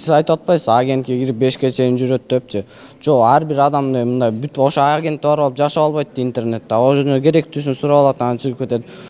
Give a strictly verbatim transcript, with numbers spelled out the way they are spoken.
сиз айтып атпайсызбы агентке кирип бешке чейин жүрөт депчи. Жок, ар бир адамды мындай бүт ошо агентте барып алып жашап албайт да интернетте. Ошону керектүүсүн сурап алат, анан чыгып кетет.